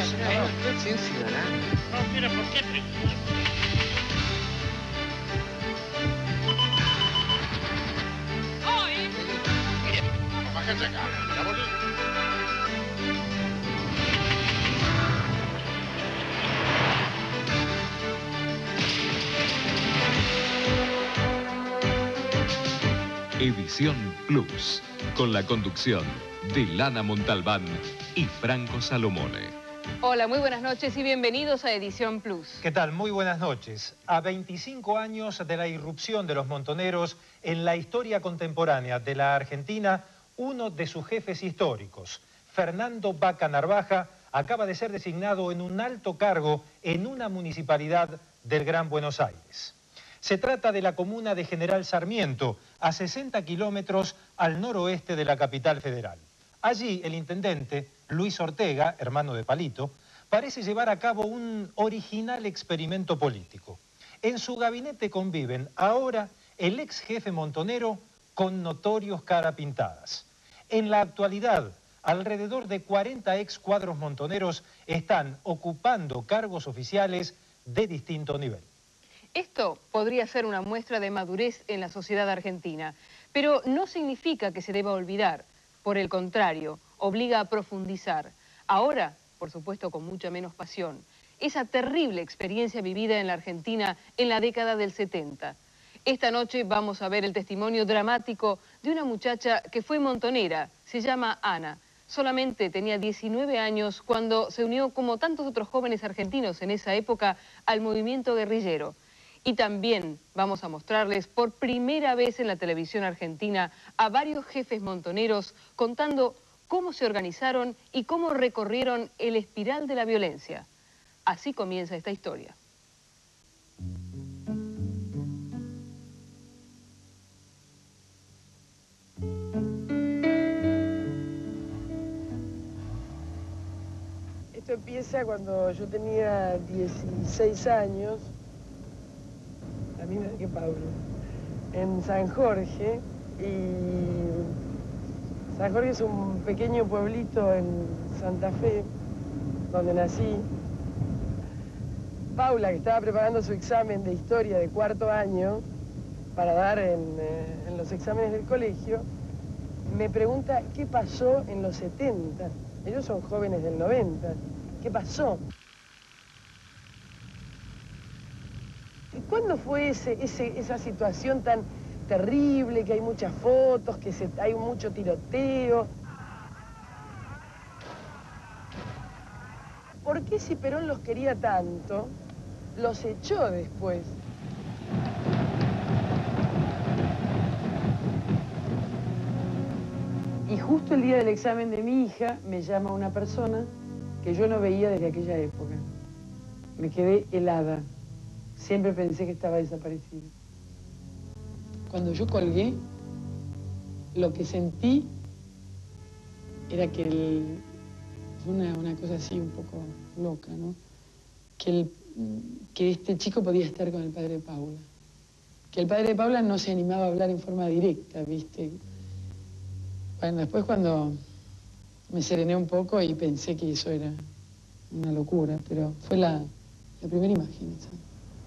Acción ciudadana. No, mira, ¿por qué? ¡Ay! Mire, bájense acá. Ya volví. Edición Plus, con la conducción de Lana Montalbán y Franco Salomone. Hola, muy buenas noches y bienvenidos a Edición Plus. ¿Qué tal? Muy buenas noches. A 25 años de la irrupción de los montoneros en la historia contemporánea de la Argentina, uno de sus jefes históricos, Fernando Vaca Narvaja, acaba de ser designado en un alto cargo en una municipalidad del Gran Buenos Aires. Se trata de la comuna de General Sarmiento, a 60 kilómetros al noroeste de la capital federal. Allí el intendente, Luis Ortega, hermano de Palito, parece llevar a cabo un original experimento político. En su gabinete conviven ahora el ex jefe montonero con notorios carapintadas. En la actualidad, alrededor de 40 ex cuadros montoneros están ocupando cargos oficiales de distinto nivel. Esto podría ser una muestra de madurez en la sociedad argentina, pero no significa que se deba olvidar. Por el contrario, obliga a profundizar. Ahora, por supuesto, con mucha menos pasión, esa terrible experiencia vivida en la Argentina en la década del 70. Esta noche vamos a ver el testimonio dramático de una muchacha que fue montonera. Se llama Ana. Solamente tenía 19 años cuando se unió, como tantos otros jóvenes argentinos en esa época, al movimiento guerrillero. Y también vamos a mostrarles por primera vez en la televisión argentina a varios jefes montoneros contando cómo se organizaron y cómo recorrieron el espiral de la violencia. Así comienza esta historia. Esto empieza cuando yo tenía 16 años, la misma que Pablo, en San Jorge. Y San Jorge es un pequeño pueblito en Santa Fe, donde nací. Paula, que estaba preparando su examen de historia de cuarto año para dar en los exámenes del colegio, me pregunta qué pasó en los 70. Ellos son jóvenes del 90. ¿Qué pasó? ¿Cuándo fue esa situación tan terrible, que hay muchas fotos, que hay mucho tiroteo? ¿Por qué, si Perón los quería tanto, los echó después? Y justo el día del examen de mi hija me llama una persona que yo no veía desde aquella época. Me quedé helada. Siempre pensé que estaba desaparecido. Cuando yo colgué, lo que sentí era que fue una cosa así un poco loca, ¿no? Que este chico podía estar con el padre de Paula. Que el padre de Paula no se animaba a hablar en forma directa, ¿viste? Bueno, después cuando me serené un poco y pensé que eso era una locura, pero fue la primera imagen, ¿sabes?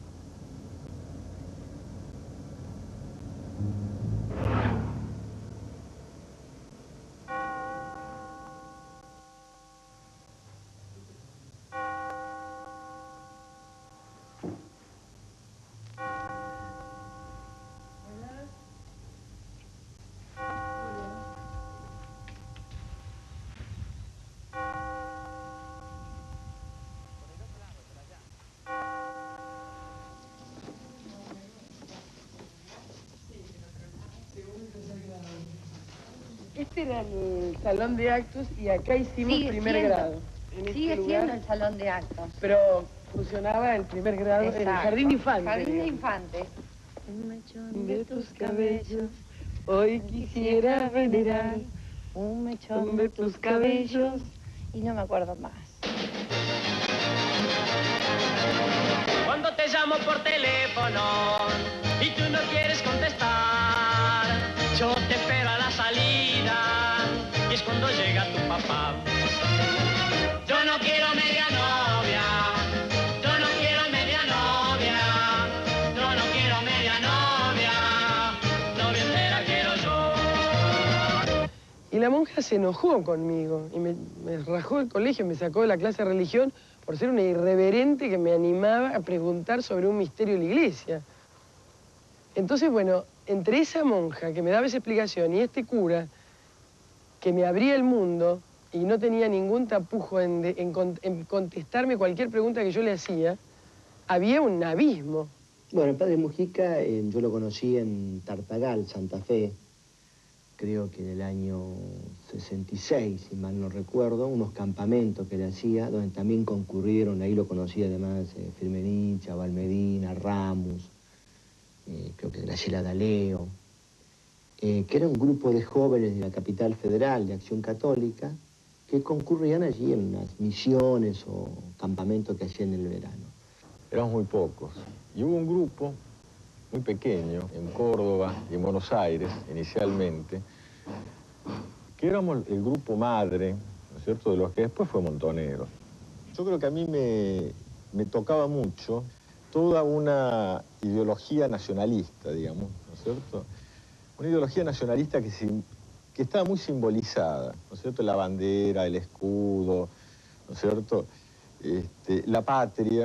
Este era el salón de actos y acá hicimos primer grado. Sigue siendo el salón de actos. Pero funcionaba el primer grado en el jardín de infantes. Jardín de infantes. Un mechón de tus cabellos, hoy quisiera venerar. Un mechón de tus cabellos. Y no me acuerdo más. Cuando te llamo por teléfono y tú no quieres contestar, yo te espero a la salida y es cuando llega tu papá. Yo no quiero medianoche. que la monja se enojó conmigo y me rajó del colegio, me sacó de la clase de religión por ser una irreverente que me animaba a preguntar sobre un misterio de la iglesia. Entonces, bueno, entre esa monja que me daba esa explicación y este cura que me abría el mundo y no tenía ningún tapujo en contestarme cualquier pregunta que yo le hacía, había un abismo. Bueno, el padre Mujica yo lo conocí en Tartagal, Santa Fe, creo que en el año 66, si mal no recuerdo, unos campamentos que le hacía, donde también concurrieron, ahí lo conocí además Firmenich, Abal Medina, Ramos, creo que Graciela D'Aleo, que era un grupo de jóvenes de la capital federal de Acción Católica que concurrían allí en unas misiones o campamentos que hacían en el verano. Éramos muy pocos. Y hubo un grupo muy pequeño en Córdoba y en Buenos Aires, inicialmente, que éramos el grupo madre, ¿no es cierto?, de los que después fue Montoneros. Yo creo que a mí me tocaba mucho toda una ideología nacionalista, digamos, ¿no es cierto? Una ideología nacionalista que estaba muy simbolizada, ¿no es cierto? La bandera, el escudo, ¿no es cierto? La patria.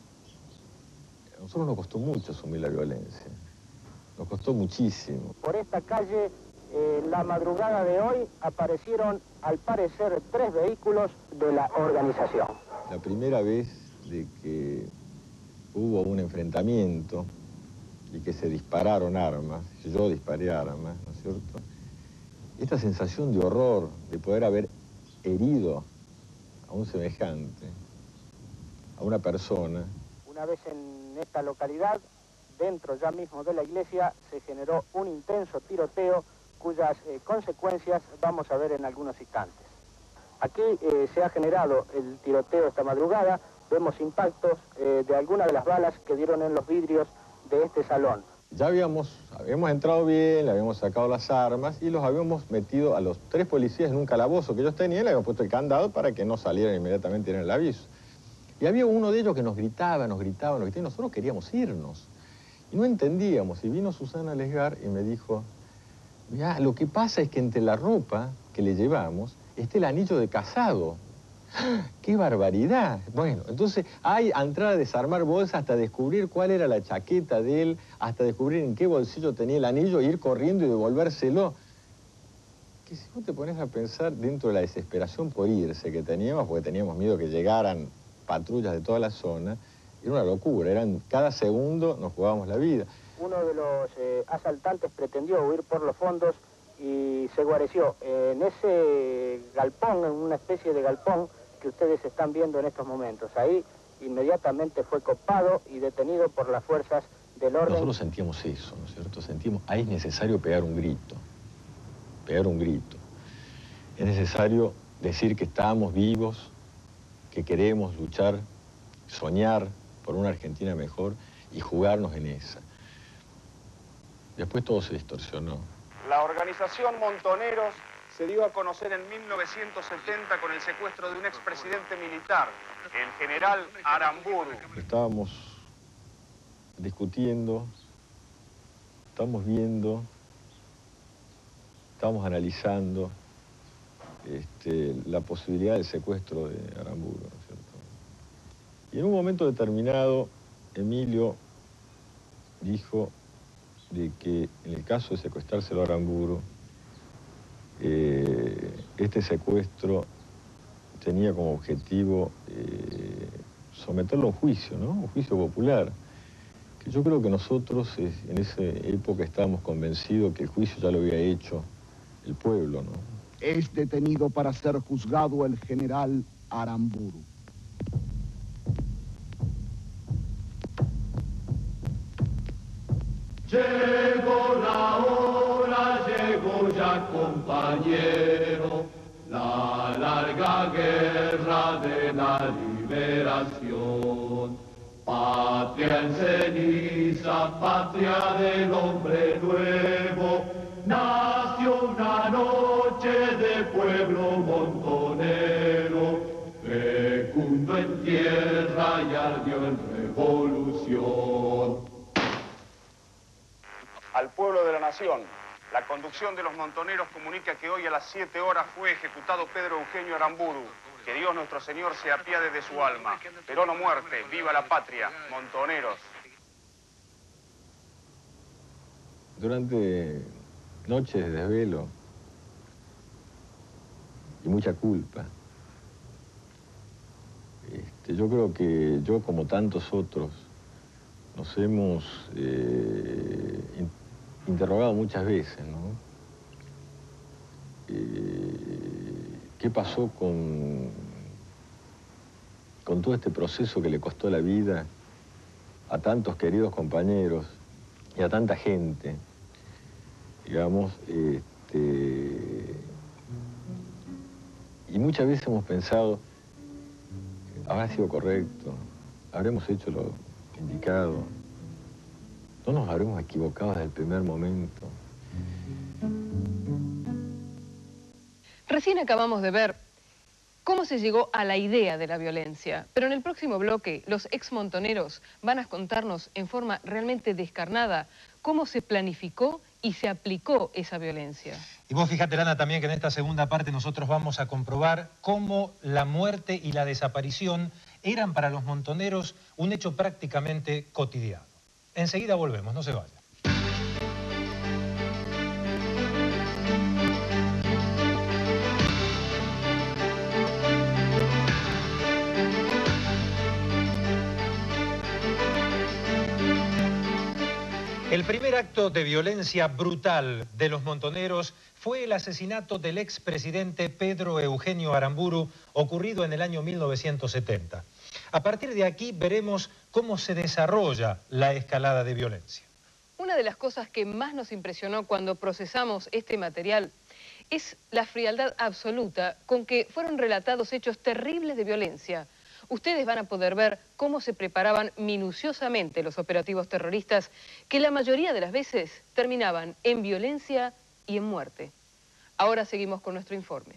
A nosotros nos costó mucho asumir la violencia. Nos costó muchísimo. Por esta calle, la madrugada de hoy, aparecieron, al parecer, 3 vehículos de la organización. La primera vez de que hubo un enfrentamiento y que se dispararon armas, yo disparé armas, ¿no es cierto? Esta sensación de horror, de poder haber herido a un semejante, a una persona. Una vez en esta localidad, dentro ya mismo de la iglesia, se generó un intenso tiroteo cuyas consecuencias vamos a ver en algunos instantes. Aquí se ha generado el tiroteo esta madrugada, vemos impactos de algunas de las balas que dieron en los vidrios de este salón. Ya habíamos entrado bien, le habíamos sacado las armas y los habíamos metido a los 3 policías en un calabozo que ellos tenían, le habíamos puesto el candado para que no salieran inmediatamente en el aviso. Y había uno de ellos que nos gritaba, y nosotros queríamos irnos. Y no entendíamos. Y vino Susana Lesgar y me dijo, mirá, lo que pasa es que entre la ropa que le llevamos está el anillo de casado. ¡Qué barbaridad! Bueno, entonces hay a entrar a desarmar bolsas hasta descubrir cuál era la chaqueta de él, hasta descubrir en qué bolsillo tenía el anillo, ir corriendo y devolvérselo. Que si vos te pones a pensar dentro de la desesperación por irse que teníamos, porque teníamos miedo que llegaran patrullas de toda la zona, era una locura, cada segundo nos jugábamos la vida. Uno de los asaltantes pretendió huir por los fondos y se guareció en ese galpón, en una especie de galpón que ustedes están viendo en estos momentos. Ahí inmediatamente fue copado y detenido por las fuerzas del orden. Nosotros sentíamos eso, ¿no es cierto? Sentimos, ahí es necesario pegar un grito, Es necesario decir que estamos vivos, que queremos luchar, soñar por una Argentina mejor y jugarnos en esa. Después todo se distorsionó. La organización Montoneros se dio a conocer en 1970 con el secuestro de un expresidente militar, el general Aramburu. Estábamos discutiendo, estábamos viendo, estábamos analizando la posibilidad del secuestro de Aramburu, ¿no es cierto? Y en un momento determinado, Emilio dijo de que en el caso de secuestrárselo a Aramburu, este secuestro tenía como objetivo someterlo a un juicio, ¿no? Un juicio popular. Que yo creo que nosotros en esa época estábamos convencidos que el juicio ya lo había hecho el pueblo, ¿no? Es detenido para ser juzgado el general Aramburu. Llegó la hora, llegó ya, compañero, la larga guerra de la liberación. Patria en ceniza, patria del hombre nuevo, nació una noche de pueblo montonero, fecundo en tierra y ardió en revolución. Al pueblo de la nación, La conducción de los montoneros comunica que hoy a las 7 horas fue ejecutado Pedro Eugenio Aramburu. Que Dios nuestro Señor se apiade de su alma. Perón o muerte, viva la patria, montoneros. Durante noches de desvelo y mucha culpa, yo creo que yo, como tantos otros, nos hemos interrogado muchas veces, ¿no? ¿Qué pasó con todo este proceso que le costó la vida a tantos queridos compañeros y a tanta gente? Digamos, y muchas veces hemos pensado, ¿habrá sido correcto? ¿Habremos hecho lo indicado? ¿No nos habremos equivocado desde el primer momento? Recién acabamos de ver cómo se llegó a la idea de la violencia, pero en el próximo bloque los exmontoneros van a contarnos en forma realmente descarnada cómo se planificó y se aplicó esa violencia. Y vos fíjate, Lana, también que en esta segunda parte nosotros vamos a comprobar cómo la muerte y la desaparición eran para los montoneros un hecho prácticamente cotidiano. Enseguida volvemos, no se vayan. El primer acto de violencia brutal de los montoneros fue el asesinato del expresidente Pedro Eugenio Aramburu, ocurrido en el año 1970. A partir de aquí veremos cómo se desarrolla la escalada de violencia. Una de las cosas que más nos impresionó cuando procesamos este material es la frialdad absoluta con que fueron relatados hechos terribles de violencia. Ustedes van a poder ver cómo se preparaban minuciosamente los operativos terroristas, que la mayoría de las veces terminaban en violencia y en muerte. Ahora seguimos con nuestro informe.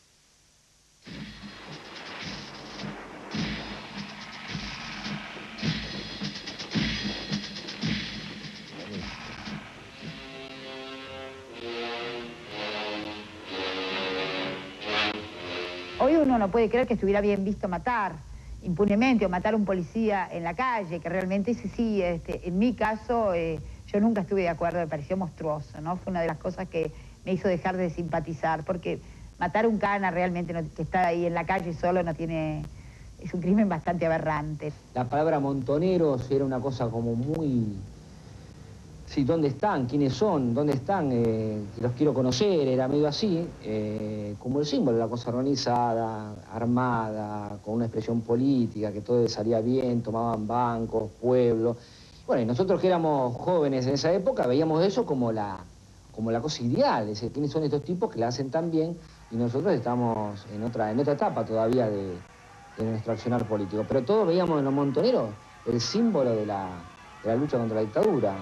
Hoy uno no puede creer que estuviera bien visto matar impunemente o matar a un policía en la calle, que realmente sí, en mi caso yo nunca estuve de acuerdo, me pareció monstruoso, ¿no? Fue una de las cosas que me hizo dejar de simpatizar, porque matar a un cana realmente que está ahí en la calle solo es un crimen bastante aberrante. La palabra montoneros era una cosa como muy... Sí, ¿dónde están? ¿Quiénes son? ¿Dónde están? Los quiero conocer, era medio así, como el símbolo de la cosa organizada, armada, con una expresión política, que todo salía bien, tomaban bancos, pueblos. Bueno, y nosotros que éramos jóvenes en esa época veíamos eso como la cosa ideal, es decir, ¿quiénes son estos tipos que la hacen tan bien? Y nosotros estamos en otra etapa todavía de nuestro accionar político. Pero todos veíamos en los montoneros el símbolo de la lucha contra la dictadura.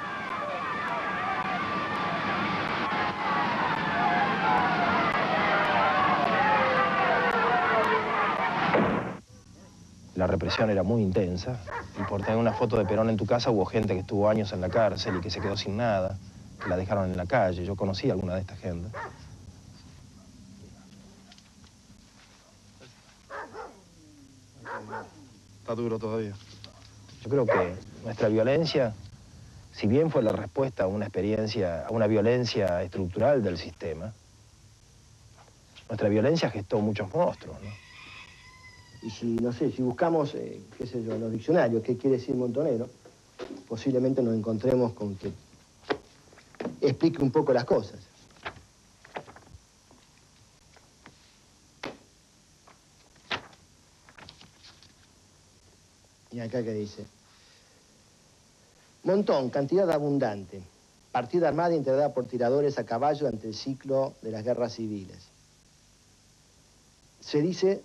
La represión era muy intensa y por tener una foto de Perón en tu casa hubo gente que estuvo años en la cárcel y que se quedó sin nada, que la dejaron en la calle. Yo conocí a alguna de esta gente. Está duro todavía. Yo creo que nuestra violencia, si bien fue la respuesta a una experiencia, a una violencia estructural del sistema, nuestra violencia gestó muchos monstruos, ¿no? Y si, no sé, si buscamos, qué sé yo, en los diccionarios, qué quiere decir montonero, posiblemente nos encontremos con que explique un poco las cosas. Y acá que dice: montón, cantidad abundante, partida armada integrada por tiradores a caballo durante el ciclo de las guerras civiles. Se dice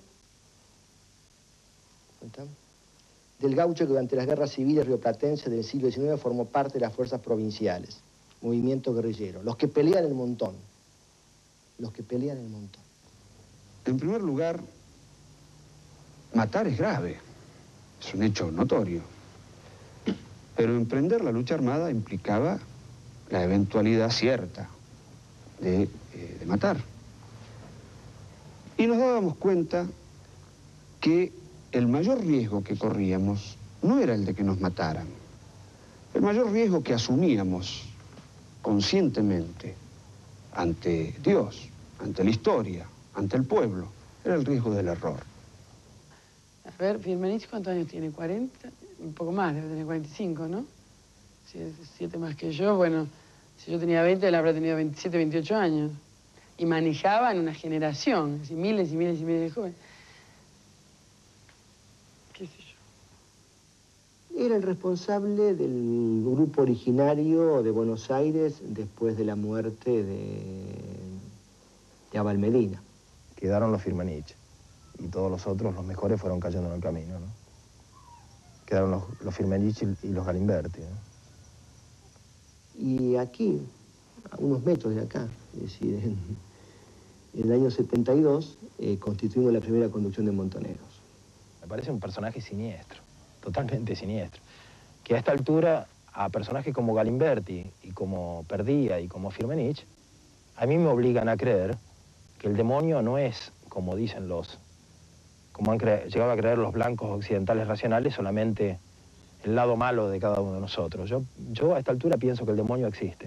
del gaucho que durante las guerras civiles rioplatenses del siglo XIX formó parte de las fuerzas provinciales, movimiento guerrillero, los que pelean el montón, los que pelean el montón. En primer lugar, matar es grave, es un hecho notorio, pero emprender la lucha armada implicaba la eventualidad cierta de matar. Y nos dábamos cuenta que el mayor riesgo que corríamos no era el de que nos mataran. El mayor riesgo que asumíamos conscientemente ante Dios, ante la historia, ante el pueblo, era el riesgo del error. A ver, Firmenich, ¿cuántos años tiene? ¿40? Un poco más, debe tener 45, ¿no? Si es 7 más que yo, bueno, si yo tenía 20, él habrá tenido 27, 28 años. Y manejaba en una generación, así, miles y miles y miles de jóvenes. ¿Qué sé yo? Era el responsable del grupo originario de Buenos Aires después de la muerte de Abel Medina. Quedaron los Firmenich y todos los otros, los mejores, fueron cayendo en el camino, ¿no? Quedaron los Firmenich y los Galimberti, ¿no? Y aquí, a unos metros de acá, es decir, en el año 72, constituimos la primera conducción de Montoneros. Me parece un personaje siniestro, totalmente siniestro, que a esta altura a personajes como Galimberti y como Perdía y como Firmenich, a mí me obligan a creer que el demonio no es, como dicen como han llegado a creer los blancos occidentales racionales, solamente el lado malo de cada uno de nosotros. Yo a esta altura pienso que el demonio existe.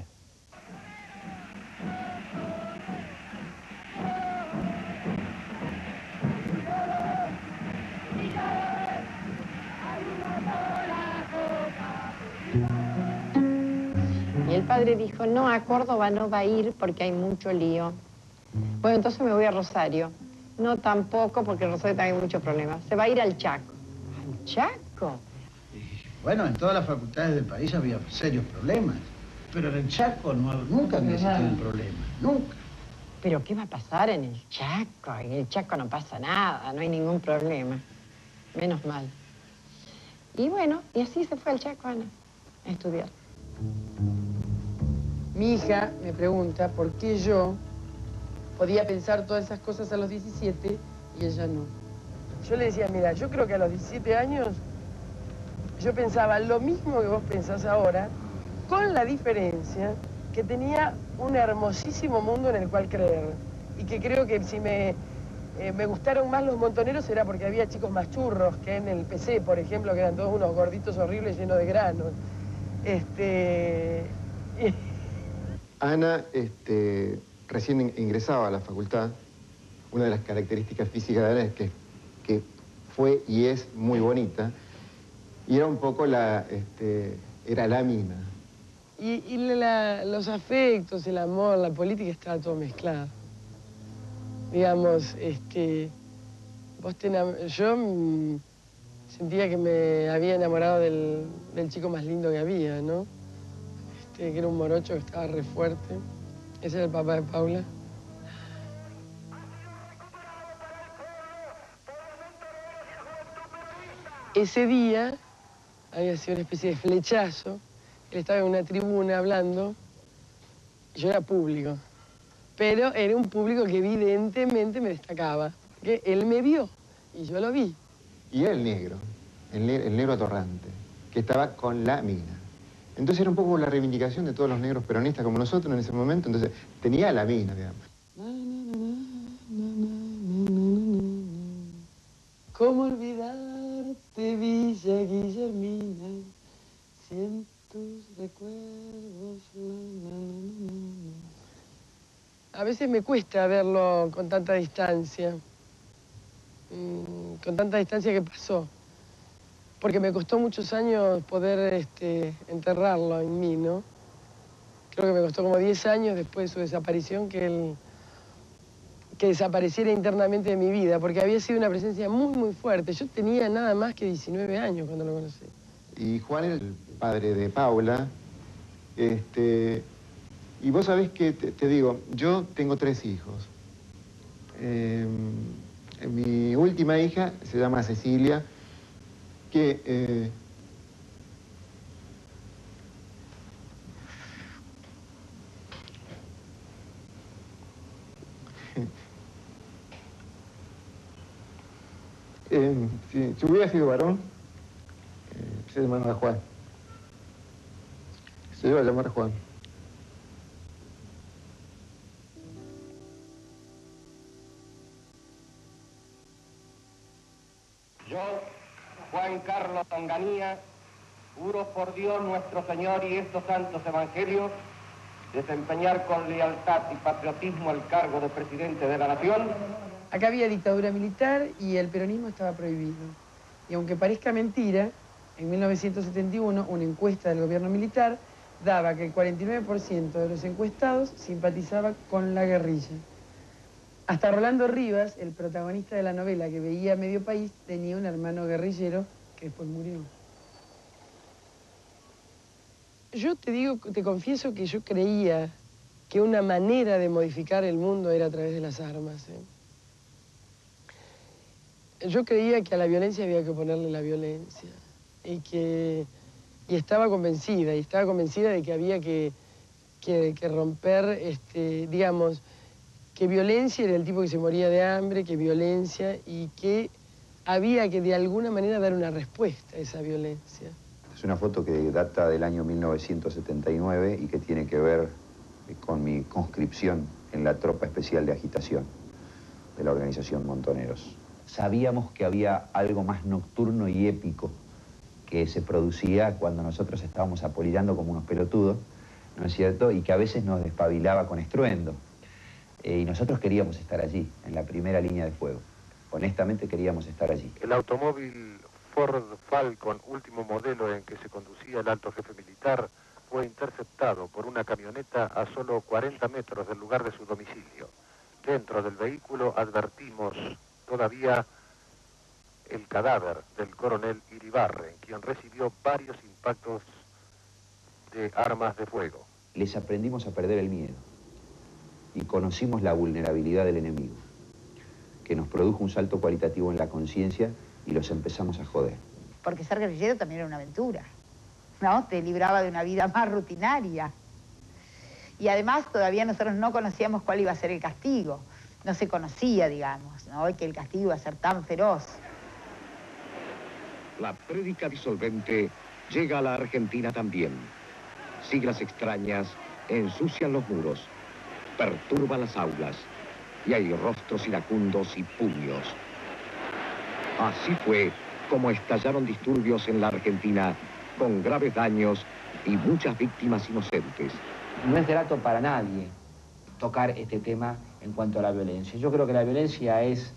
Y el padre dijo, no, a Córdoba no va a ir porque hay mucho lío. Bueno, entonces me voy a Rosario. No, tampoco, porque en Rosario también hay muchos problemas. Se va a ir al Chaco. ¿Al Chaco? Bueno, en todas las facultades del país había serios problemas. Pero en el Chaco nunca había existido un problema. Nunca. ¿Pero qué va a pasar en el Chaco? En el Chaco no pasa nada, no hay ningún problema. Menos mal. Y bueno, y así se fue al Chaco, Ana, a estudiar. Mi hija me pregunta por qué yo podía pensar todas esas cosas a los 17 y ella no. Yo le decía, mira, yo creo que a los 17 años yo pensaba lo mismo que vos pensás ahora, con la diferencia que tenía un hermosísimo mundo en el cual creer. Y que creo que si me gustaron más los montoneros era porque había chicos más churros que en el PC, por ejemplo, que eran todos unos gorditos horribles llenos de granos. Ana recién ingresaba a la facultad. Una de las características físicas de Ana es que fue y es muy bonita. Y era un poco era la mina. Y los afectos, el amor, la política, estaba todo mezclado. Digamos, yo sentía que me había enamorado del chico más lindo que había, ¿no? Que era un morocho que estaba re fuerte. Ese era el papá de Paula. Ese día había sido una especie de flechazo. Él estaba en una tribuna hablando. Y yo era público. Pero era un público que evidentemente me destacaba. Porque él me vio y yo lo vi. Y era el negro atorrante, que estaba con la mina. Entonces era un poco la reivindicación de todos los negros peronistas como nosotros en ese momento. Entonces tenía la mina, digamos. ¿Cómo olvidarte, Villa Guillermina, si en tus recuerdos... A veces me cuesta verlo con tanta distancia, que pasó, porque me costó muchos años poder enterrarlo en mí, ¿no? Creo que me costó como 10 años después de su desaparición que desapareciera internamente de mi vida, porque había sido una presencia muy, muy fuerte. Yo tenía nada más que 19 años cuando lo conocí. Y Juan era el padre de Paula. Y vos sabés que, te digo, yo tengo 3 hijos. Mi última hija se llama Cecilia, que... si hubiera sido varón, se llamaba Juan. Se iba a llamar Juan. Yo, Juan Carlos Onganía, juro por Dios nuestro Señor y estos santos evangelios desempeñar con lealtad y patriotismo el cargo de presidente de la nación. Acá había dictadura militar y el peronismo estaba prohibido. Y aunque parezca mentira, en 1971 una encuesta del gobierno militar daba que el 49% de los encuestados simpatizaba con la guerrilla. Hasta Rolando Rivas, el protagonista de la novela que veía Medio País, tenía un hermano guerrillero que después murió. Yo te confieso que yo creía que una manera de modificar el mundo era a través de las armas. Yo creía que a la violencia había que ponerle la violencia. Y estaba convencida de que había que romper, digamos, que violencia era el tipo que se moría de hambre, que violencia, y que había que de alguna manera dar una respuesta a esa violencia. Es una foto que data del año 1979 y que tiene que ver con mi conscripción en la tropa especial de agitación de la organización Montoneros. Sabíamos que había algo más nocturno y épico que se producía cuando nosotros estábamos apolillando como unos pelotudos, ¿no es cierto? Y que a veces nos despabilaba con estruendo. Y nosotros queríamos estar allí, en la primera línea de fuego. Honestamente queríamos estar allí. El automóvil Ford Falcon, último modelo en que se conducía el alto jefe militar, fue interceptado por una camioneta a solo 40 metros del lugar de su domicilio. Dentro del vehículo advertimos todavía el cadáver del coronel Iribarren, quien recibió varios impactos de armas de fuego. Les aprendimos a perder el miedo y conocimos la vulnerabilidad del enemigo, que nos produjo un salto cualitativo en la conciencia y los empezamos a joder. Porque ser guerrillero también era una aventura, ¿no? Te libraba de una vida más rutinaria. Y además todavía nosotros no conocíamos cuál iba a ser el castigo. No se conocía, digamos, ¿no? Que el castigo iba a ser tan feroz. La prédica disolvente llega a la Argentina también. Siglas extrañas ensucian los muros, perturban las aulas, y hay rostros iracundos y puños. Así fue como estallaron disturbios en la Argentina, con graves daños y muchas víctimas inocentes. No es grato para nadie tocar este tema en cuanto a la violencia. Yo creo que la violencia es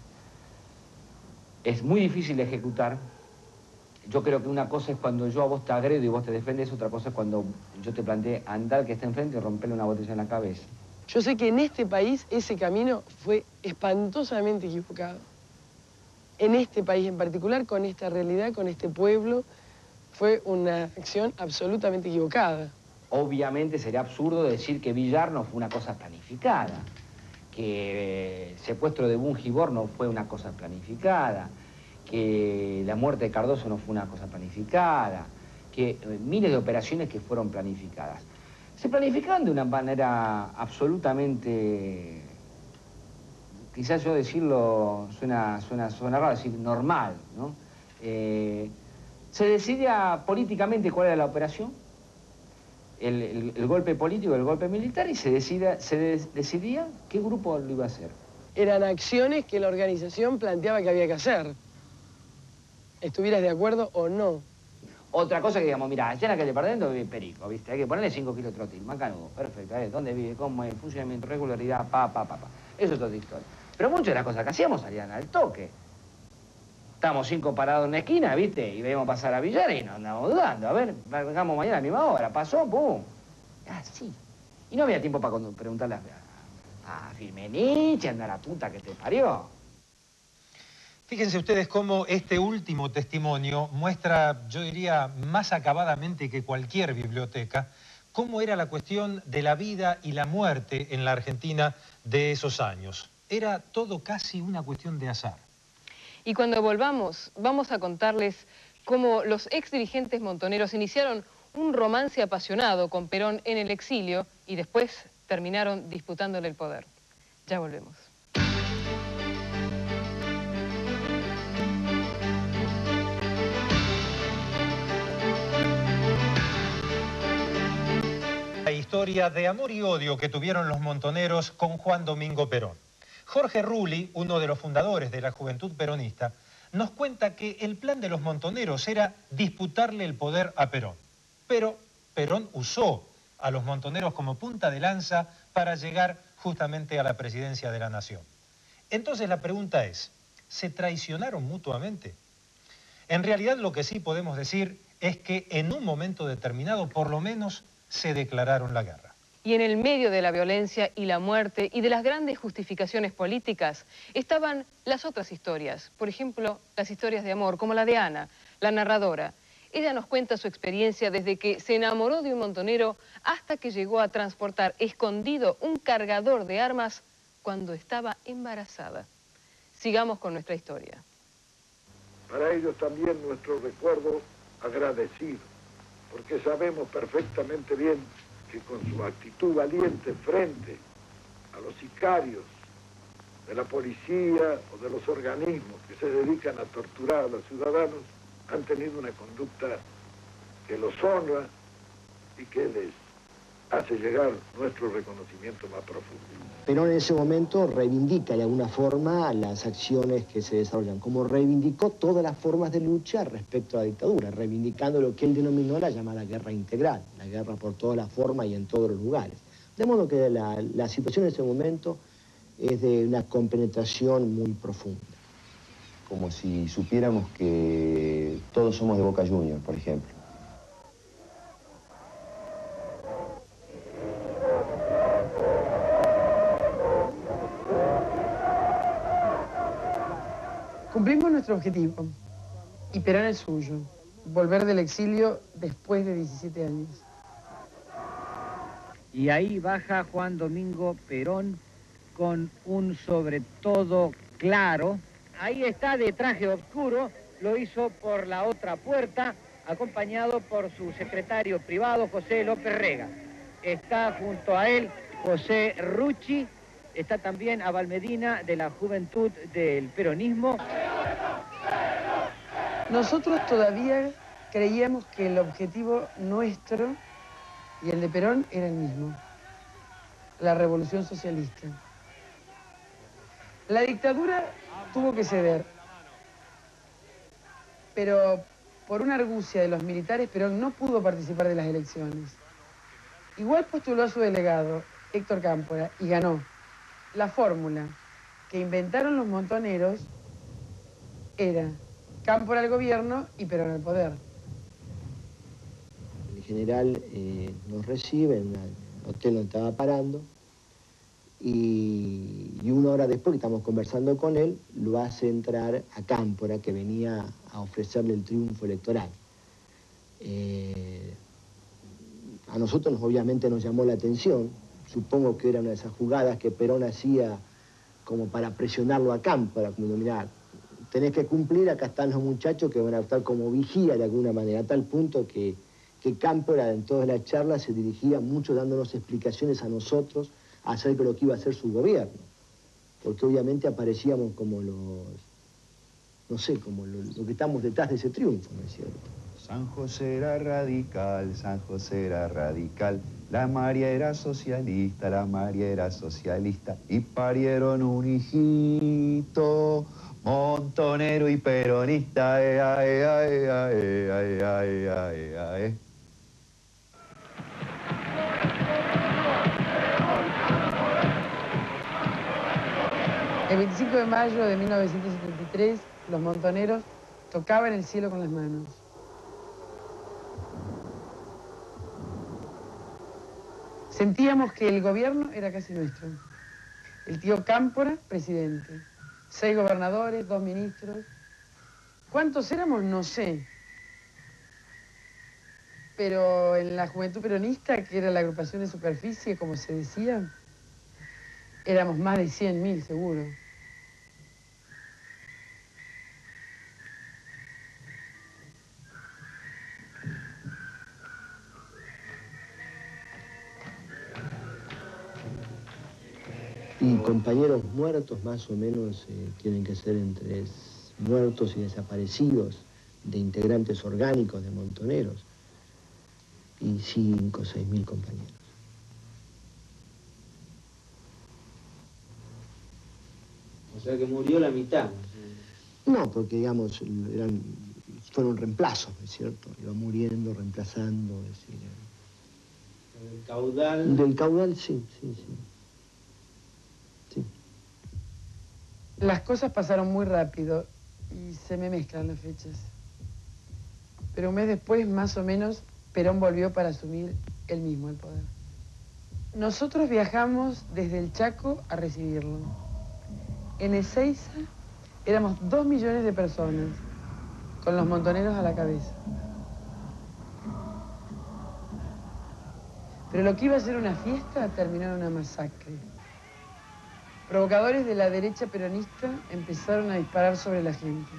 muy difícil de ejecutar. Yo creo que una cosa es cuando yo a vos te agredo y vos te defendes, otra cosa es cuando yo te planteé andar que está enfrente y romperle una botella en la cabeza. Yo sé que en este país ese camino fue espantosamente equivocado. En este país en particular, con esta realidad, con este pueblo, fue una acción absolutamente equivocada. Obviamente sería absurdo decir que Villar no fue una cosa planificada, que el secuestro de Bungibor no fue una cosa planificada, que la muerte de Cardoso no fue una cosa planificada, que miles de operaciones que fueron planificadas. Se planificaban de una manera absolutamente, quizás yo decirlo suena raro, decir normal, ¿no? Se decidía políticamente cuál era la operación, el golpe político, el golpe militar, y se decidía qué grupo lo iba a hacer. Eran acciones que la organización planteaba que había que hacer, estuvieras de acuerdo o no. Otra cosa que digamos, mira, allá en la calle Pardento vive Perico, ¿viste? Hay que ponerle 5 kilos de trotil, Macanudo, perfecto, ¿dónde vive? ¿Cómo es? Funcionamiento, regularidad, Eso es otra historia. Pero muchas de las cosas que hacíamos salían al toque. Estábamos 5 parados en una esquina, ¿viste? Y veíamos pasar a Villar y nos andábamos dudando. A ver, largamos mañana a la misma hora, pasó, pum. Así. Y no había tiempo para preguntarle a Firmenich, anda la puta que te parió. Fíjense ustedes cómo este último testimonio muestra, yo diría, más acabadamente que cualquier biblioteca, cómo era la cuestión de la vida y la muerte en la Argentina de esos años. Era todo casi una cuestión de azar. Y cuando volvamos, vamos a contarles cómo los exdirigentes montoneros iniciaron un romance apasionado con Perón en el exilio y después terminaron disputándole el poder. Ya volvemos. La historia de amor y odio que tuvieron los montoneros con Juan Domingo Perón. Jorge Rulli, uno de los fundadores de la Juventud Peronista, nos cuenta que el plan de los montoneros era disputarle el poder a Perón. Pero Perón usó a los montoneros como punta de lanza para llegar justamente a la presidencia de la nación. Entonces la pregunta es, ¿se traicionaron mutuamente? En realidad lo que sí podemos decir es que en un momento determinado, por lo menos, se declararon la guerra. Y en el medio de la violencia y la muerte y de las grandes justificaciones políticas estaban las otras historias. Por ejemplo, las historias de amor, como la de Ana, la narradora. Ella nos cuenta su experiencia desde que se enamoró de un montonero hasta que llegó a transportar escondido un cargador de armas cuando estaba embarazada. Sigamos con nuestra historia. Para ellos también nuestro recuerdo agradecido, porque sabemos perfectamente bien que con su actitud valiente frente a los sicarios de la policía o de los organismos que se dedican a torturar a los ciudadanos, han tenido una conducta que los honra y que les hace llegar nuestro reconocimiento más profundo. Perón en ese momento reivindica de alguna forma las acciones que se desarrollan, como reivindicó todas las formas de lucha respecto a la dictadura, reivindicando lo que él denominó la llamada guerra integral, la guerra por todas las formas y en todos los lugares. De modo que la situación en ese momento es de una compenetración muy profunda. Como si supiéramos que todos somos de Boca Juniors, por ejemplo. Cumplimos nuestro objetivo, y Perón el suyo, volver del exilio después de 17 años. Y ahí baja Juan Domingo Perón con un sobre todo claro. Ahí está de traje oscuro, lo hizo por la otra puerta, acompañado por su secretario privado, José López Rega. Está junto a él José Rucci, está también Abal Medina de la Juventud del Peronismo. Nosotros todavía creíamos que el objetivo nuestro y el de Perón era el mismo, la revolución socialista. La dictadura tuvo que ceder, pero por una argucia de los militares, Perón no pudo participar de las elecciones. Igual postuló a su delegado, Héctor Cámpora, y ganó. La fórmula que inventaron los montoneros era Cámpora al gobierno y Perón al poder. El general nos recibe en el hotel donde estaba parando y una hora después que estamos conversando con él, lo hace entrar a Cámpora, que venía a ofrecerle el triunfo electoral. A nosotros obviamente nos llamó la atención. Supongo que era una de esas jugadas que Perón hacía como para presionarlo a Cámpora, como mirá, tenés que cumplir, acá están los muchachos que van a estar como vigía de alguna manera, a tal punto que Cámpora en todas las charlas se dirigía mucho dándonos explicaciones a nosotros acerca de lo que iba a hacer su gobierno. Porque obviamente aparecíamos como los, no sé, como lo que estamos detrás de ese triunfo, ¿no es cierto? San José era radical, San José era radical, la María era socialista, la María era socialista, y parieron un hijito, montonero y peronista, El 25 de mayo de 1973, los montoneros tocaban el cielo con las manos. Sentíamos que el gobierno era casi nuestro. El tío Cámpora, presidente. 6 gobernadores, 2 ministros. ¿Cuántos éramos? No sé. Pero en la Juventud Peronista, que era la agrupación de superficie, como se decía, éramos más de 100.000 seguro. Y compañeros muertos más o menos tienen que ser entre muertos y desaparecidos de integrantes orgánicos de montoneros y 5 o 6.000 compañeros. O sea que murió la mitad. No, porque, digamos, fueron reemplazos, ¿no es cierto? Iba muriendo, reemplazando, es decir... ¿Del caudal? Del caudal, sí. Las cosas pasaron muy rápido y se me mezclan las fechas. Pero un mes después, más o menos, Perón volvió para asumir él mismo el poder. Nosotros viajamos desde el Chaco a recibirlo. En Ezeiza éramos 2 millones de personas, con los montoneros a la cabeza. Pero lo que iba a ser una fiesta terminó en una masacre. Provocadores de la derecha peronista empezaron a disparar sobre la gente.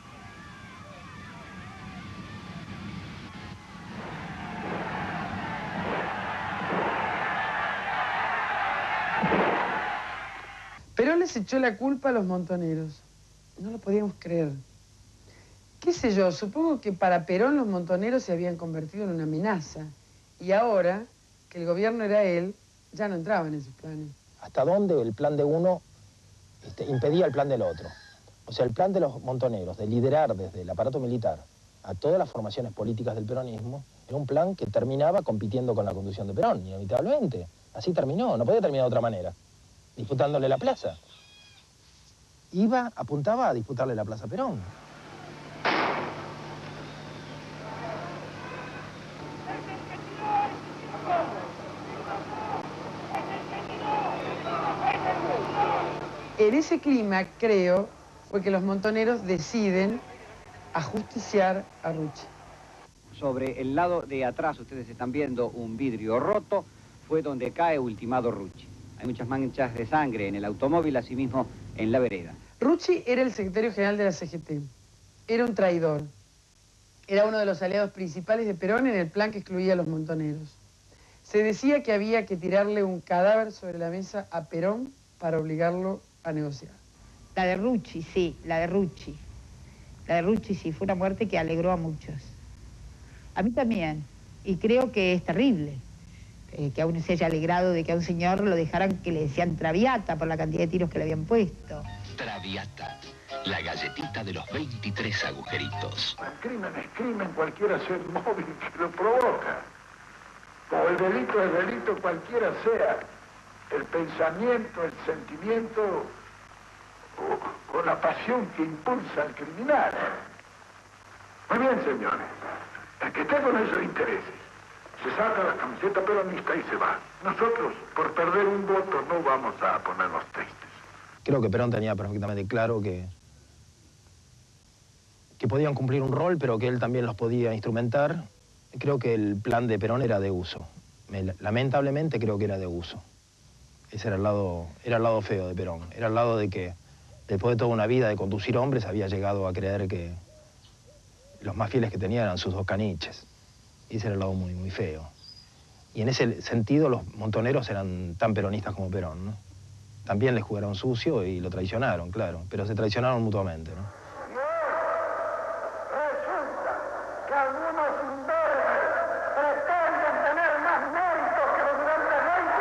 Perón les echó la culpa a los montoneros. No lo podíamos creer. ¿Qué sé yo? Supongo que para Perón los montoneros se habían convertido en una amenaza. Y ahora, que el gobierno era él, ya no entraba en esos planes. ¿Hasta dónde el plan de uno impedía el plan del otro? O sea, el plan de los montoneros de liderar desde el aparato militar a todas las formaciones políticas del peronismo era un plan que terminaba compitiendo con la conducción de Perón, inevitablemente. Así terminó, no podía terminar de otra manera. Disputándole la plaza. Apuntaba a disputarle la plaza a Perón. En ese clima, creo, fue que los montoneros deciden ajusticiar a Rucci. Sobre el lado de atrás, ustedes están viendo un vidrio roto, fue donde cae ultimado Rucci. Hay muchas manchas de sangre en el automóvil, asimismo en la vereda. Rucci era el secretario general de la CGT. Era un traidor. Era uno de los aliados principales de Perón en el plan que excluía a los montoneros. Se decía que había que tirarle un cadáver sobre la mesa a Perón para obligarlo a negociar. La de Rucci, sí, la de Rucci. La de Rucci, sí, fue una muerte que alegró a muchos. A mí también. Y creo que es terrible. Que aún se haya alegrado de que a un señor lo dejaran, que le decían Traviata por la cantidad de tiros que le habían puesto. Traviata, la galletita de los 23 agujeritos. El crimen es crimen, cualquiera sea el móvil que lo provoca. O el delito es delito, cualquiera sea el pensamiento, el sentimiento o la pasión que impulsa al criminal. Muy bien, señores. El que esté con esos intereses se saca la camiseta peronista y se va. Nosotros, por perder un voto, no vamos a ponernos tristes. Creo que Perón tenía perfectamente claro que podían cumplir un rol, pero que él también los podía instrumentar. Creo que el plan de Perón era de uso. Lamentablemente creo que era de uso. Ese era el lado feo de Perón. Era el lado de que, después de toda una vida de conducir hombres, había llegado a creer que los más fieles que tenía eran sus dos caniches. Y ese era el lado muy, muy feo. Y en ese sentido los montoneros eran tan peronistas como Perón, ¿no? También les jugaron sucio y lo traicionaron, claro, pero se traicionaron mutuamente, ¿no? Resulta que algunos imberbes pretenden tener más méritos que los durante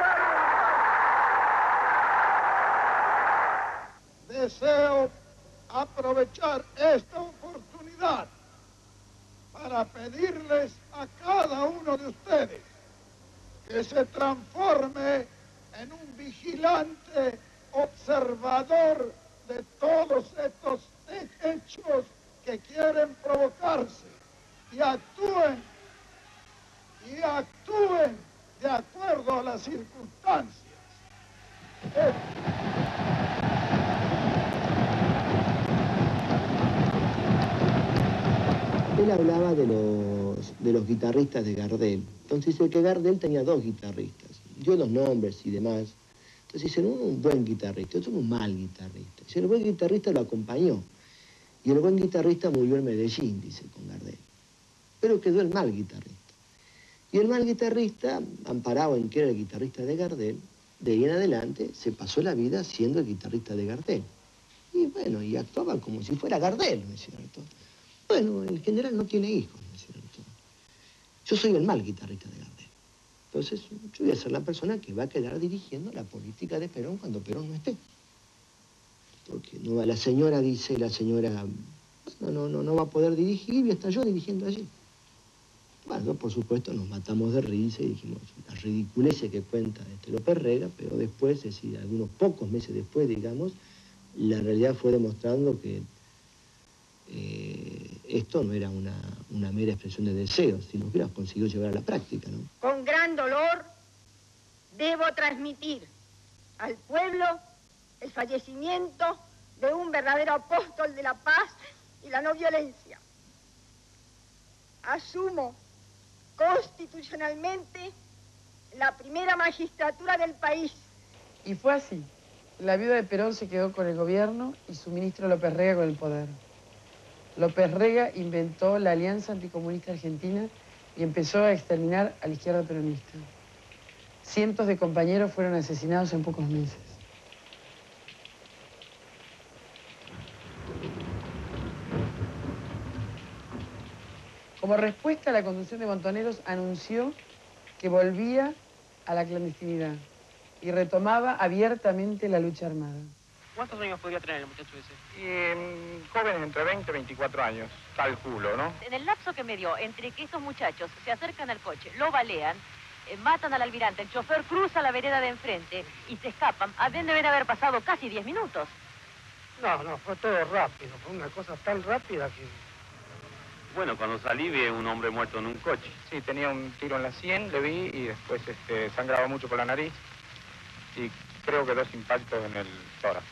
20 años. Deseo aprovechar esta oportunidad para pedirles a cada uno de ustedes que se transforme en un vigilante observador de todos estos hechos que quieren provocarse y actúen de acuerdo a las circunstancias. Él hablaba de los guitarristas de Gardel. Entonces dice que Gardel tenía 2 guitarristas. Dio los nombres y demás. Entonces dice, uno un buen guitarrista, otro un mal guitarrista. Dice, el buen guitarrista lo acompañó. Y el buen guitarrista murió en Medellín, dice, con Gardel. Pero quedó el mal guitarrista. Y el mal guitarrista, amparado en que era el guitarrista de Gardel, de ahí en adelante se pasó la vida siendo el guitarrista de Gardel. Y bueno, y actuaba como si fuera Gardel, ¿no es cierto? Bueno, el general no tiene hijos, ¿no es cierto? Yo soy el mal guitarrista de Gardel. Entonces, yo voy a ser la persona que va a quedar dirigiendo la política de Perón cuando Perón no esté. porque la señora dice, no va a poder dirigir y está yo dirigiendo allí. Bueno, por supuesto nos matamos de risa y dijimos las ridiculeces que cuenta López Rega, pero después, es decir, algunos pocos meses después, digamos, la realidad fue demostrando que esto no era una mera expresión de deseos, sino que hubiera conseguido llevar a la práctica, ¿no? Con gran dolor debo transmitir al pueblo el fallecimiento de un verdadero apóstol de la paz y la no violencia. Asumo constitucionalmente la primera magistratura del país. Y fue así. La viuda de Perón se quedó con el gobierno y su ministro López Rega con el poder. López Rega inventó la Alianza Anticomunista Argentina y empezó a exterminar a la izquierda peronista. Cientos de compañeros fueron asesinados en pocos meses. Como respuesta, la conducción de Montoneros anunció que volvía a la clandestinidad y retomaba abiertamente la lucha armada. ¿Cuántos años podría tener el muchacho ese? Jóvenes entre 20 y 24 años, calculo, ¿no? En el lapso que me dio entre que esos muchachos se acercan al coche, lo balean, matan al almirante, el chofer cruza la vereda de enfrente y se escapan, deben haber pasado casi 10 minutos. No, fue todo rápido, fue una cosa tan rápida que... Bueno, cuando salí vi un hombre muerto en un coche. Sí, tenía un tiro en la sien, le vi, y después sangraba mucho por la nariz, y creo que 2 impactos en el tórax.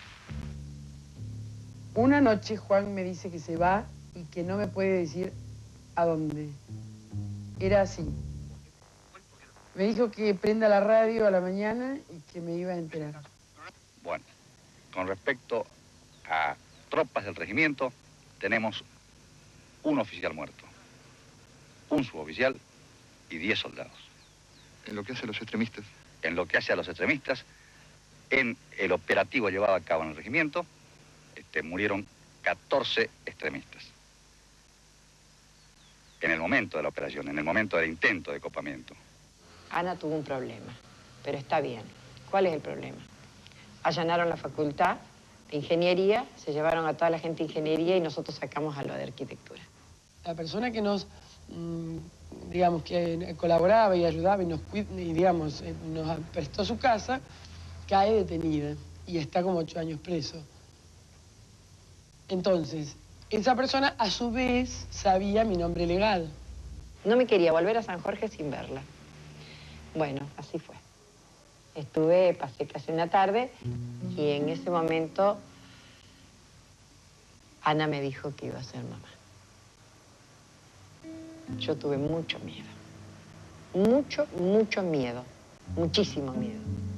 Una noche Juan me dice que se va y que no me puede decir a dónde. Era así. Me dijo que prenda la radio a la mañana y que me iba a enterar. Bueno, con respecto a tropas del regimiento, tenemos un oficial muerto, un suboficial y 10 soldados. ¿En lo que hace a los extremistas? En lo que hace a los extremistas, en el operativo llevado a cabo en el regimiento, murieron 14 extremistas. En el momento de la operación, en el momento del intento de copamiento. Ana tuvo un problema, pero está bien. ¿Cuál es el problema? Allanaron la facultad de ingeniería, se llevaron a toda la gente de ingeniería y nosotros sacamos a lo de arquitectura. La persona que nos, digamos, que colaboraba y ayudaba y nos prestó su casa, cae detenida y está como 8 años preso. Entonces, esa persona a su vez sabía mi nombre legal. No me quería volver a San Jorge sin verla. Bueno, así fue. Pasé casi una tarde y en ese momento Ana me dijo que iba a ser mamá. Yo tuve mucho miedo. Mucho miedo. Muchísimo miedo.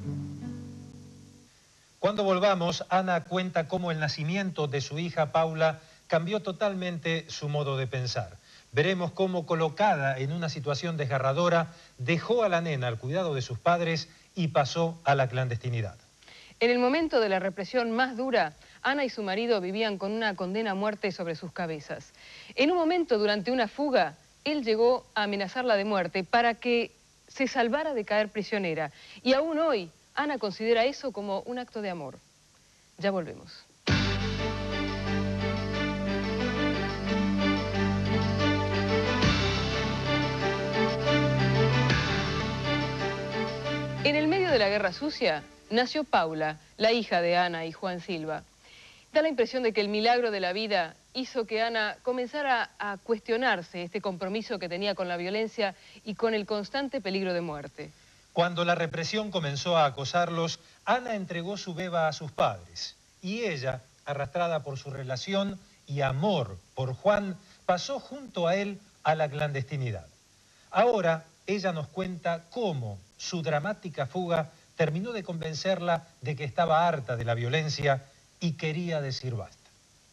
Cuando volvamos, Ana cuenta cómo el nacimiento de su hija Paula cambió totalmente su modo de pensar. Veremos cómo, colocada en una situación desgarradora, dejó a la nena al cuidado de sus padres y pasó a la clandestinidad. En el momento de la represión más dura, Ana y su marido vivían con una condena a muerte sobre sus cabezas. En un momento, durante una fuga, él llegó a amenazarla de muerte para que se salvara de caer prisionera. Y aún hoy, Ana considera eso como un acto de amor. Ya volvemos. En el medio de la Guerra Sucia, nació Paula, la hija de Ana y Juan Silva. Da la impresión de que el milagro de la vida hizo que Ana comenzara a cuestionarse este compromiso que tenía con la violencia y con el constante peligro de muerte. Cuando la represión comenzó a acosarlos, Ana entregó su beba a sus padres. Y ella, arrastrada por su relación y amor por Juan, pasó junto a él a la clandestinidad. Ahora, ella nos cuenta cómo su dramática fuga terminó de convencerla de que estaba harta de la violencia y quería decir basta.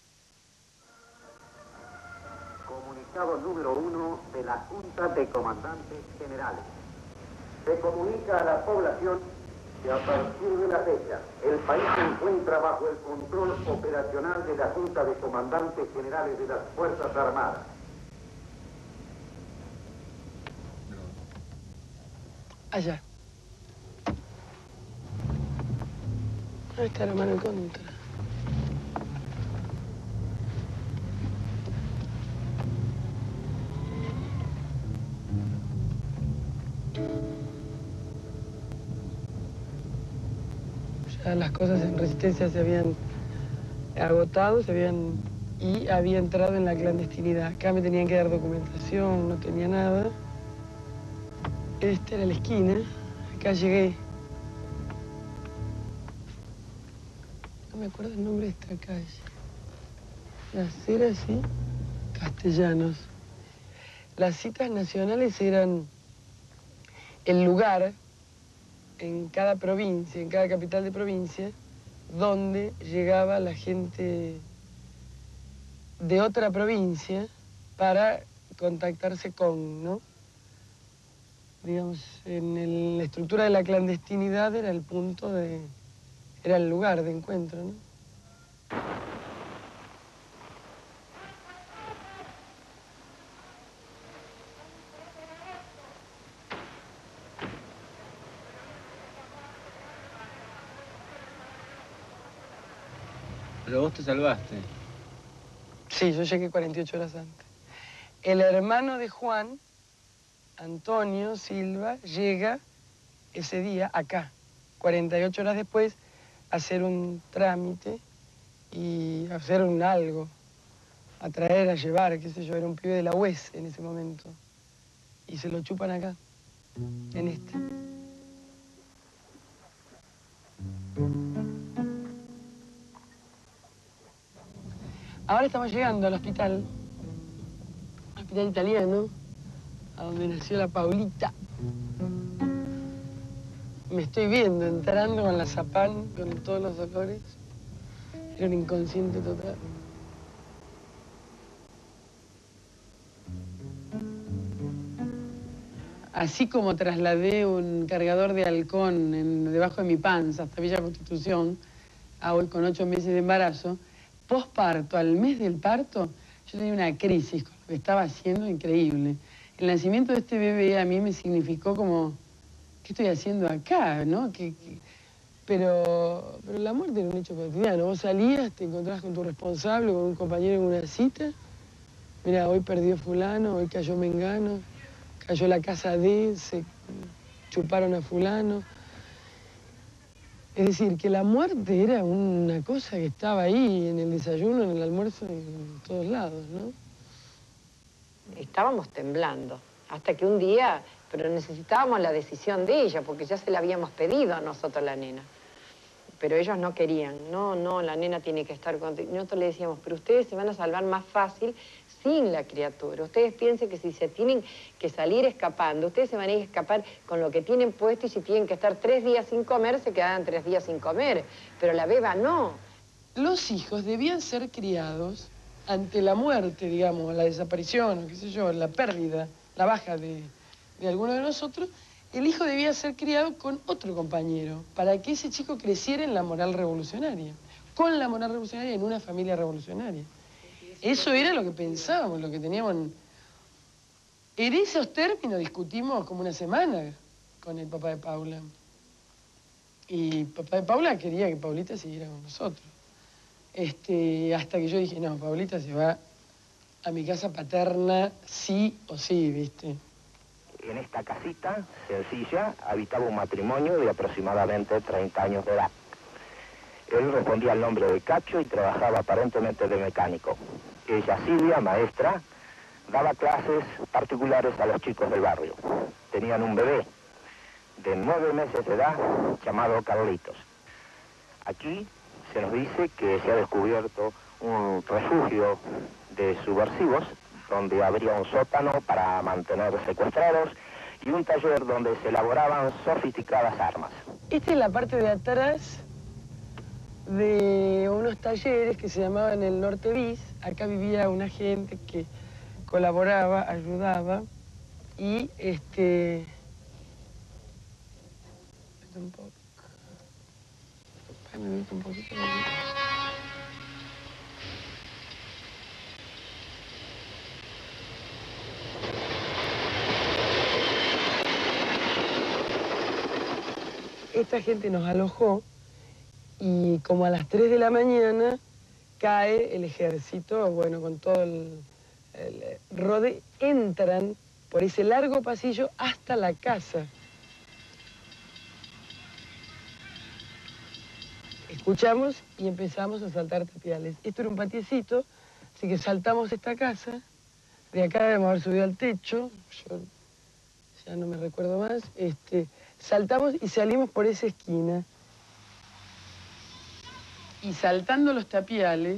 Comunicado número 1 de la Junta de Comandantes Generales. Se comunica a la población que a partir de la fecha el país se encuentra bajo el control operacional de la Junta de Comandantes Generales de las Fuerzas Armadas. Allá. Ahí está la mano en contra. Ya las cosas en Resistencia se habían agotado, y había entrado en la clandestinidad. Acá me tenían que dar documentación, no tenía nada. Esta era la esquina, acá llegué. No me acuerdo el nombre de esta calle. La acera, sí, Castellanos. Las citas nacionales eran el lugar en cada provincia, en cada capital de provincia, donde llegaba la gente de otra provincia para contactarse con, ¿no? Digamos, en la estructura de la clandestinidad era el punto de... era el lugar de encuentro, ¿no? Pero vos te salvaste. Sí, yo llegué 48 horas antes. El hermano de Juan, Antonio Silva, llega ese día acá, 48 horas después, a hacer un trámite y a hacer un algo, a traer, a llevar, qué sé yo, era un pibe de la UES en ese momento. Y se lo chupan acá, en este. Ahora estamos llegando al hospital italiano, a donde nació la Paulita. Me estoy viendo entrando con la Zapán, con todos los dolores. Era un inconsciente total. Así como trasladé un cargador de halcón debajo de mi panza hasta Villa Constitución, hoy con 8 meses de embarazo, posparto, al mes del parto, yo tenía una crisis con lo que estaba haciendo increíble. El nacimiento de este bebé a mí me significó como, ¿qué estoy haciendo acá, no? Pero la muerte era un hecho cotidiano. Vos salías, te encontrabas con tu responsable, con un compañero en una cita. Mira, hoy perdió fulano, hoy cayó mengano, cayó la casa de, se chuparon a fulano. Es decir, que la muerte era una cosa que estaba ahí, en el desayuno, en el almuerzo, en todos lados, ¿no? Estábamos temblando, hasta que un día, pero necesitábamos la decisión de ella, porque ya se la habíamos pedido a nosotros la nena. Pero ellos no querían, no, la nena tiene que estar contigo. Nosotros le decíamos, pero ustedes se van a salvar más fácil sin la criatura. Ustedes piensen que si se tienen que salir escapando, ustedes se van a ir a escapar con lo que tienen puesto y si tienen que estar 3 días sin comer, se quedan 3 días sin comer. Pero la beba no. Los hijos debían ser criados ante la muerte, digamos, la desaparición, qué sé yo, la pérdida, la baja de alguno de nosotros. El hijo debía ser criado con otro compañero, para que ese chico creciera en la moral revolucionaria, con la moral revolucionaria en una familia revolucionaria. Eso era lo que pensábamos, lo que teníamos. En esos términos discutimos como una semana con el papá de Paula. Y papá de Paula quería que Paulita siguiera con nosotros. Hasta que yo dije, no, Paulita se va a mi casa paterna sí o sí, ¿viste? En esta casita sencilla habitaba un matrimonio de aproximadamente 30 años de edad. Él respondía al nombre de Cacho y trabajaba aparentemente de mecánico. Ella, Silvia, maestra, daba clases particulares a los chicos del barrio. Tenían un bebé de 9 meses de edad llamado Carlitos. Aquí se nos dice que se ha descubierto un refugio de subversivos donde habría un sótano para mantener secuestrados y un taller donde se elaboraban sofisticadas armas. Esta es la parte de atrás de unos talleres que se llamaban el Norte Bis. Acá vivía una gente que colaboraba, ayudaba y un poco. Ay, me meto un poquito. Esta gente nos alojó y como a las 3 de la mañana cae el ejército, bueno, con todo el entran por ese largo pasillo hasta la casa. escuchamos y empezamos a saltar tapiales. Esto era un patiecito, así que saltamos esta casa. De acá debemos haber subido al techo. Yo ya no me recuerdo más. Saltamos y salimos por esa esquina. Y saltando los tapiales,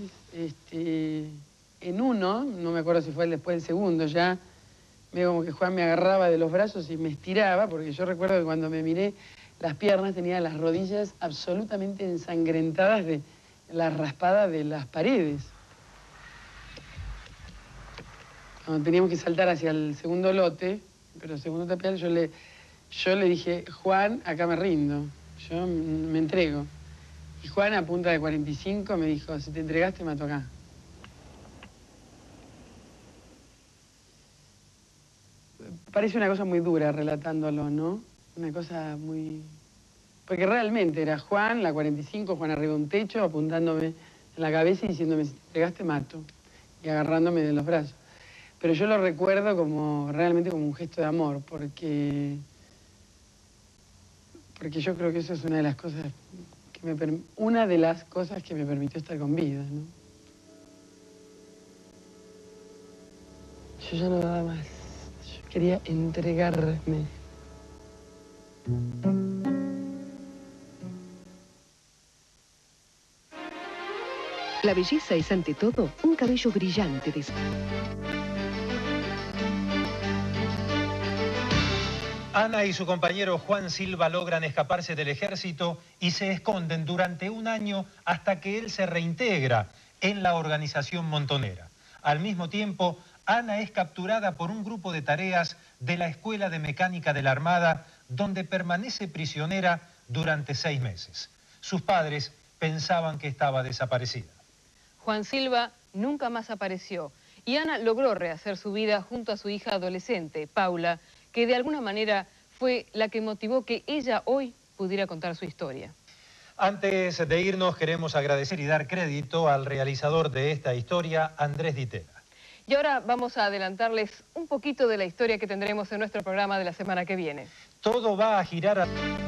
en uno, no me acuerdo si fue después del segundo, ya veo como que Juan me agarraba de los brazos y me estiraba, porque yo recuerdo que cuando me miré las piernas tenía las rodillas absolutamente ensangrentadas de la raspada de las paredes. Cuando teníamos que saltar hacia el segundo lote, pero el segundo tapial, yo le dije, Juan, acá me rindo, yo me entrego. Y Juan, a punta de 45, me dijo, si te entregaste, mato acá. Parece una cosa muy dura relatándolo, ¿no? Una cosa muy... Porque realmente era Juan, la 45, Juan arriba de un techo, apuntándome en la cabeza y diciéndome, si te entregaste, mato. Y agarrándome de los brazos. Pero yo lo recuerdo realmente como un gesto de amor, porque yo creo que eso es una de las cosas que me permitió estar con vida, ¿no? Yo ya no daba más. Yo quería entregarme. La belleza es ante todo un cabello brillante de... Ana y su compañero Juan Silva logran escaparse del ejército y se esconden durante un año hasta que él se reintegra en la organización montonera. Al mismo tiempo, Ana es capturada por un grupo de tareas de la Escuela de Mecánica de la Armada, donde permanece prisionera durante 6 meses. Sus padres pensaban que estaba desaparecida. Juan Silva nunca más apareció y Ana logró rehacer su vida junto a su hija adolescente, Paula, que de alguna manera fue la que motivó que ella hoy pudiera contar su historia. Antes de irnos, queremos agradecer y dar crédito al realizador de esta historia, Andrés Ditela. Y ahora vamos a adelantarles un poquito de la historia que tendremos en nuestro programa de la semana que viene. Todo va a girar a...